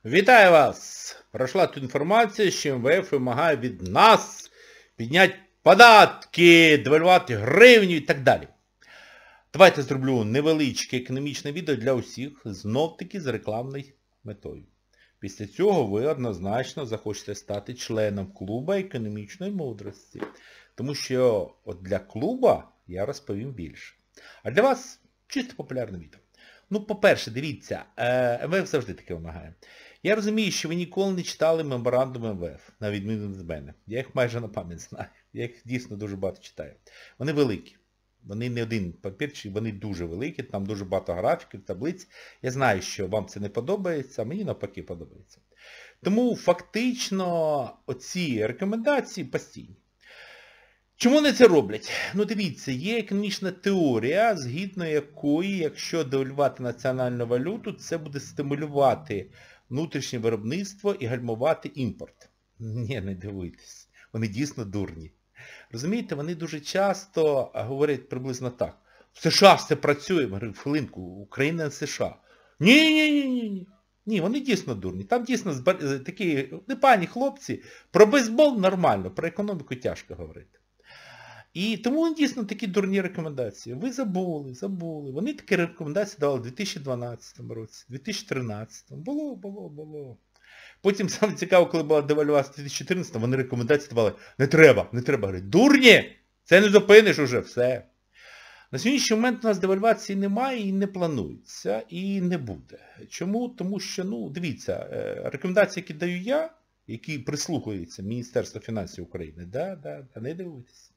Вітаю вас! Пройшла тут інформація, що МВФ вимагає від нас підняти податки, девальвувати гривню і так далі. Давайте зроблю невеличке економічне відео для усіх, знов-таки з рекламною метою. Після цього ви однозначно захочете стати членом клуба економічної мудрості. Тому що от для клуба я розповім більше. А для вас чисто популярне відео. Ну, по-перше, дивіться, МВФ завжди таке вимагає. Я розумію, що ви ніколи не читали меморандум МВФ, на відміну від мене. Я їх майже на пам'ять знаю. Я їх дійсно дуже багато читаю. Вони великі. Вони не один папірчик, вони дуже великі, там дуже багато графіків, таблиць. Я знаю, що вам це не подобається, а мені навпаки подобається. Тому фактично оці рекомендації постійні. Чому вони це роблять? Ну дивіться, є економічна теорія, згідно якої, якщо девальвувати національну валюту, це буде стимулювати внутрішнє виробництво і гальмувати імпорт. Ні, не дивуйтесь. Вони дійсно дурні. Розумієте, вони дуже часто говорять приблизно так. В США все працює. Я говорю, хвилинку, Україна не США. Ні. Ні, вони дійсно дурні. Там дійсно такі непані хлопці. Про бейсбол нормально, про економіку тяжко говорити. І тому вони дійсно такі дурні рекомендації. Ви забули. Вони такі рекомендації давали в 2012 році, 2013. Було. Потім саме цікаво, коли була девальвація в 2014, вони рекомендації давали, не треба. Говорять, дурні! Це не зупиниш уже, все. На сьогоднішній момент у нас девальвації немає і не планується, і не буде. Чому? Тому що, дивіться, рекомендації, які даю я, які прислухаються Міністерство фінансів України, не дивуйтесь.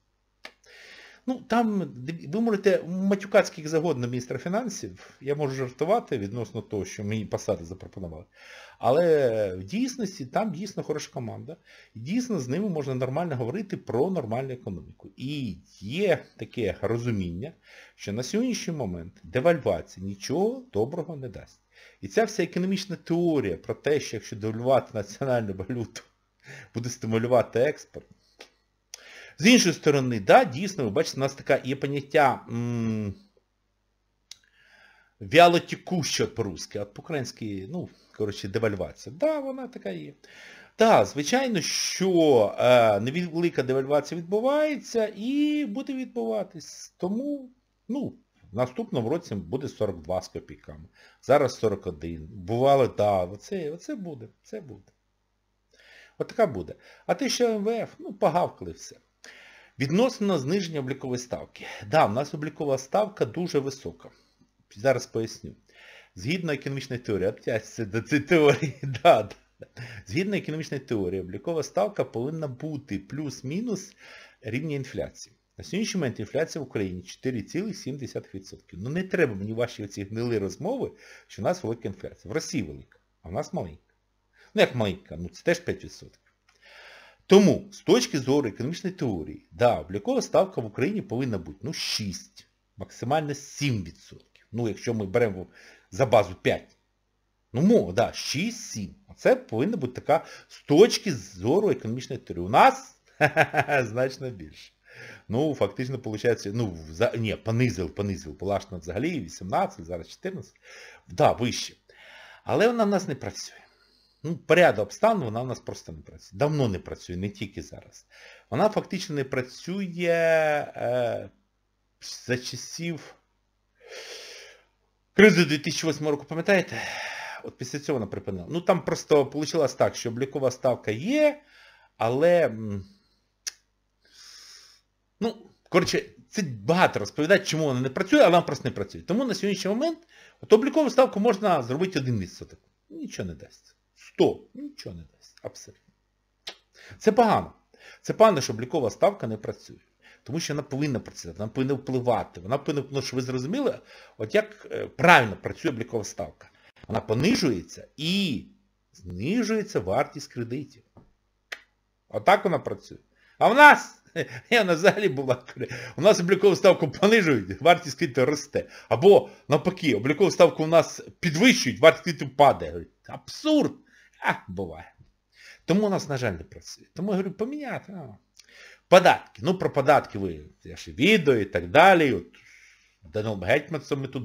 Там, ви можете матюкати скільки завгодно міністра фінансів, я можу жартувати відносно того, що мені посади запропонували. Але в дійсності там дійсно хороша команда. І дійсно з ними можна нормально говорити про нормальну економіку. І є таке розуміння, що на сьогоднішній момент девальвація нічого доброго не дасть. І ця вся економічна теорія про те, що якщо девальвувати національну валюту, буде стимулювати експорт. З іншої сторони, дійсно, ви бачите, у нас така є поняття вялотекуща по-русски, а по-українськи, девальвація. Вона така є. Звичайно, що невелика девальвація відбувається і буде відбуватись. Тому, в наступному році буде 42 з копійками. Зараз 41. Бувало, оце буде, це буде. Отака буде. А те, що МВФ, погавкали все. Відносно зниження облікової ставки. У нас облікова ставка дуже висока. Зараз поясню. Згідно економічної теорії, опять до цієї теорії, Згідно економічної теорії, облікова ставка повинна бути плюс-мінус рівня інфляції. На сьогоднішній момент інфляція в Україні 4,7%. Не треба мені ваші оці гнили розмови, що в нас велика інфляція. В Росії велика, а в нас маленька. Як маленька? Це теж 5%. Тому, з точки зору економічної теорії, облікова ставка в Україні повинна бути 6, максимально 7%. Якщо ми беремо за базу 5. 6-7. Це повинна бути така з точки зору економічної теорії. У нас значно більше. Фактично, виходить, понизили. Була ж взагалі 18, зараз 14. Вище. Але вона в нас не працює. Порядок обставин вона в нас просто не працює. Давно не працює, не тільки зараз. Вона фактично не працює за часів кризи 2008 року, пам'ятаєте? От після цього вона припинила. Там просто вийшло так, що облікова ставка є, але... це багато розповідати, чому вона не працює, але вона просто не працює. Тому на сьогоднішній момент облікову ставку можна зробити 1%. Нічого не дасть. 100. Нічого не дасть. Абсолютно. Це погано. Це погано, що облікова ставка не працює. Тому що вона повинна працювати, вона повинна впливати. Вона повинна, щоб ви зрозуміли, як правильно працює облікова ставка. Вона понижується і знижується вартість кредитів. Отак вона працює. А в нас, вона взагалі була, у нас облікову ставку понижують, вартість кредитів росте. Або навпаки, облікову ставку у нас підвищують, вартість кредитів падає. Абсурд! Буває. Тому у нас, на жаль, не працює. Тому я говорю, поміняти. Податки. Про податки я ще відео і так далі. Данилом Гетьманцем ми тут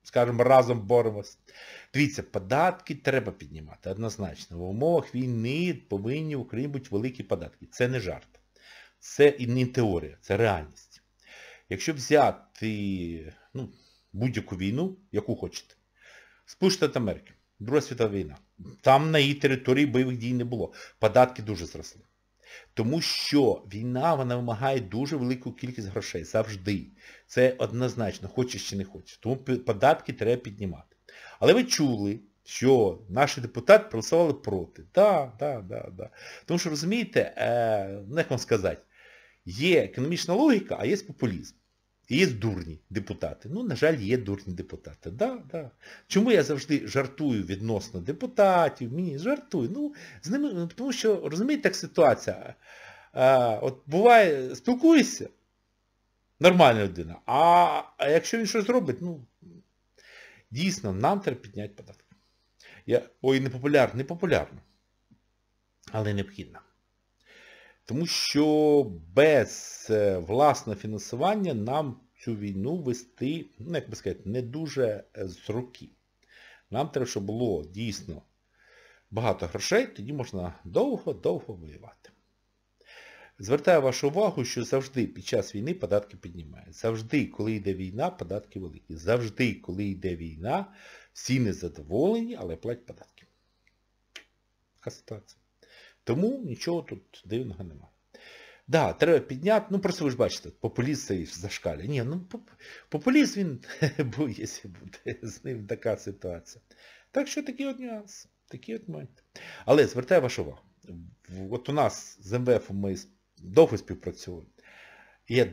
скажімо, разом боремось. Дивіться, податки треба піднімати, однозначно. В умовах війни повинні в Україні бути великі податки. Це не жарт. Це і не теорія, це реальність. Якщо взяти будь-яку війну, яку хочете, Сполучені Штати Америки, Друга світова війна, там на її території бойових дій не було. Податки дуже зросли. Тому що війна, вона вимагає дуже велику кількість грошей. Завжди. Це однозначно, хочеш чи не хочеш. Тому податки треба піднімати. Але ви чули, що наші депутати проголосували проти. Так. Тому що, розумієте, як вам сказати, є економічна логіка, а є популізм. І є дурні депутати. На жаль, є дурні депутати. Да. Чому я завжди жартую відносно депутатів? Мені жартую. З ними, тому що, розумієте, як ситуація. От буває, спілкуєшся, нормальна людина, а якщо він щось зробить, дійсно, нам треба підняти податки. Непопулярно, але необхідно. Тому що без власного фінансування нам цю війну вести, як би сказати, не дуже з руки. Нам треба, щоб було дійсно багато грошей, тоді можна довго воювати. Звертаю вашу увагу, що завжди під час війни податки піднімають. Завжди, коли йде війна, податки великі. Завжди, коли йде війна, всі незадоволені, але платять податки. Така ситуація. Тому нічого тут дивного немає. Да, треба підняти, просто ви ж бачите, популіст цей зашкалює. Ні, популіст він якщо буде, з ним така ситуація. Так що такий от нюанс, такий от момент. Але звертаю вашу увагу. От у нас з МВФ ми довго співпрацюємо. І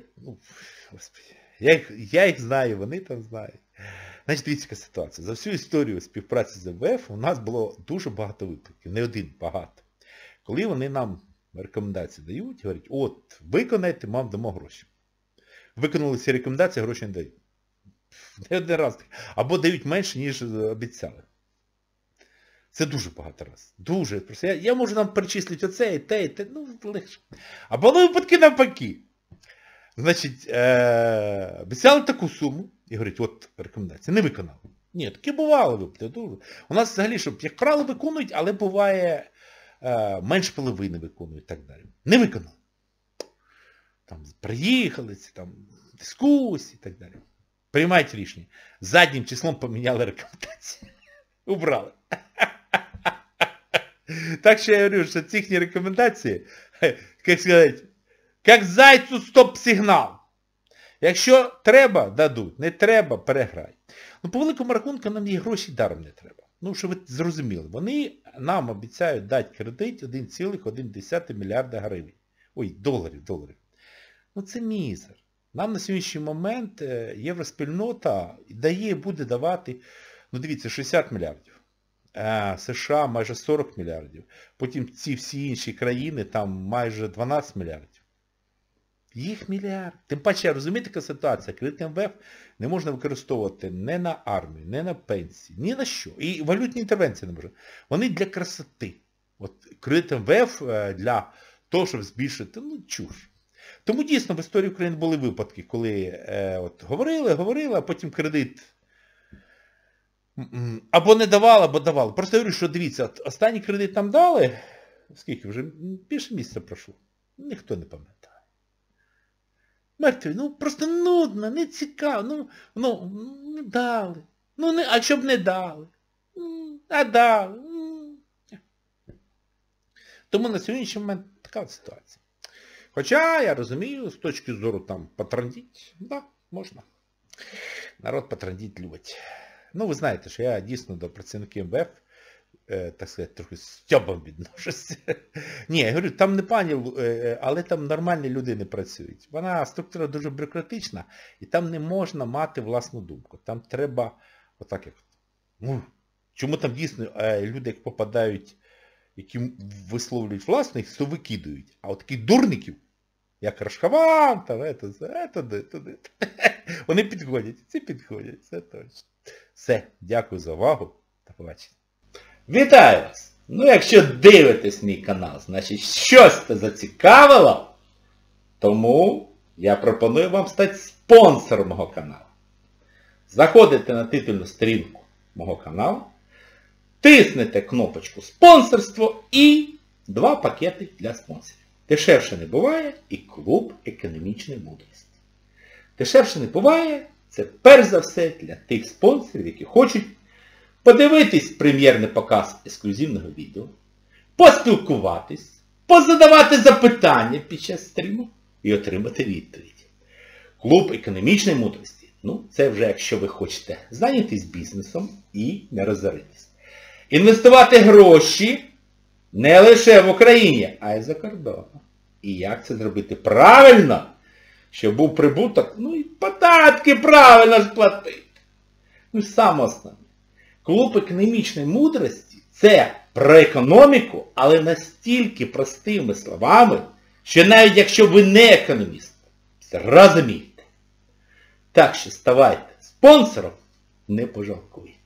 я їх знаю, вони там знають. Значить, дивіться, яка ситуація. За всю історію співпраці з МВФ у нас було дуже багато випадків, не один, багато. Коли вони нам рекомендації дають, говорять, от, виконайте, ми вам дамо гроші. Виконали ці рекомендації, гроші не дають. Не один раз. Або дають менше, ніж обіцяли. Це дуже багато разів. Дуже. Просто я можу нам перечислити оце, і те, легше. Або випадки навпаки. Значить, обіцяли таку суму, і говорять, от рекомендація, не виконали. Ні, таке бувало випадки. Дуже. У нас взагалі, як правило, виконують, але буває менше половини виконують і так далі. Не виконали. Там приїхали, там дискусії і так далі. Приймають рішення. Заднім числом поміняли рекомендації. Убрали. Так що я говорю, що ці їхні рекомендації, як сказати, як зайцю стоп-сигнал. Якщо треба, дадуть. Не треба, переграй. По великому рахунку нам і гроші даром не треба. Щоб ви зрозуміли, вони нам обіцяють дати кредит 1,1 мільярда гривень. Доларів. Це мізер. Нам на сьогоднішній момент євроспільнота буде давати, дивіться, 60 мільярдів. США майже 40 мільярдів. Потім ці всі інші країни, там майже 12 мільярдів. Їх мільярд. Тим паче, розумієте, яка ситуація? Кредит МВФ не можна використовувати не на армію, не на пенсії, ні на що. І валютні інтервенції не можна. Вони для красоти. Кредит МВФ для того, щоб збільшити, чуш. Тому дійсно в історії України були випадки, коли говорили, а потім кредит або не давали, або давали. Просто говорю, що дивіться, останній кредит нам дали, скільки вже, більше місяця пройшло. Ніхто не пам'ятає. Мертві, просто нудно, не цікаво, не дали. А щоб не дали? А дали. Тому на сьогоднішній момент така ситуація. Хоча, я розумію, з точки зору там потрандіть, можна. Народ потрандіть любить. Ви знаєте, що я дійсно до працівників МВФ, так сказати, трохи з стьобом відношуся. Ні, я говорю, там не пані, але там нормальні люди не працюють. Вона структура дуже бюрократична, і там не можна мати власну думку. Там треба, отак як. Чому там дійсно люди, як попадають, які висловлюють власних, то викидують. А от таких дурників, як Рашхаван, там, вони підходять. Ці підходять, це точно. Все, дякую за увагу. До побачення. Вітаю вас! Якщо дивитесь мій канал, значить щось це зацікавило, тому я пропоную вам стати спонсором мого каналу. Заходите на титульну сторінку мого каналу, тиснете кнопочку «Спонсорство» і 2 пакети для спонсорів. Дешевше не буває і клуб економічної мудрості. Дешевше не буває, це перш за все для тих спонсорів, які хочуть подивитись прем'єрний показ ексклюзивного відео, поспілкуватись, позадавати запитання під час стріму і отримати відповідь. Клуб економічної мудрості. Це вже якщо ви хочете зайнятися бізнесом і не розоритись. Інвестувати гроші не лише в Україні, а й за кордоном. І як це зробити правильно, щоб був прибуток, і податки правильно сплатити. Саме основне. Клуб економічної мудрості – це про економіку, але настільки простими словами, що навіть якщо ви не економіст, зрозумієте. Так що ставайте спонсором, не пожалкуйте.